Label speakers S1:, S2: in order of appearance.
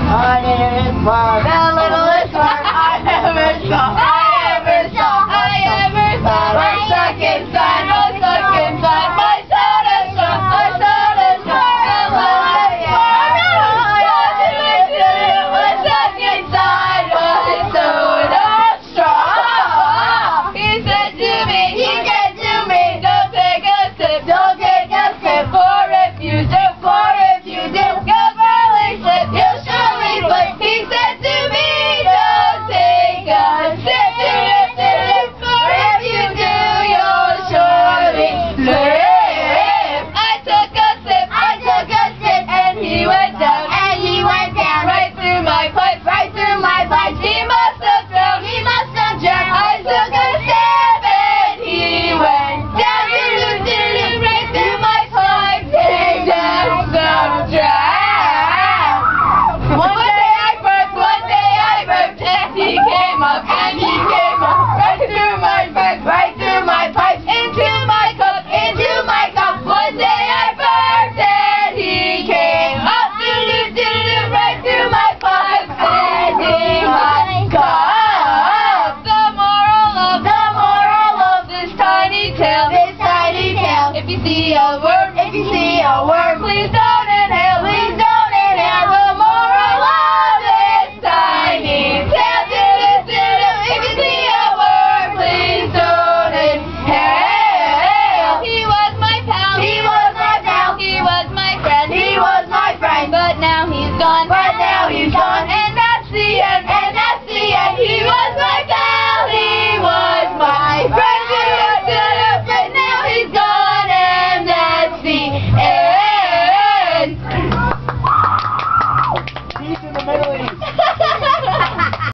S1: The littlest one I ever saw. Was stuck inside my soda straw. Was stuck inside my soda straw. He said to me, don't take a sip, for if you do, you'll probably slip, you'll surely slip. He said to me, don't take a sip, for if you do, you'll surely slip. I took a sip, and he went down, right through my pipe, He must have drowned, I took a sip, and he went down, right through my pipe, he just drowned. One day I burped, and he came up, right through my pipe, into my cup. One day I burped, and he came up, right through my pipe, and in my cup. The moral of this tiny tale, if you see a worm, please don't inhale, The moral of this tiny tale, if you see a worm, please don't inhale. He was my pal, he was my friend, but now he's gone, and that's the end, He was my pal, he was my friend, but now he's gone, and that's the end.
S2: Peace in the Middle East.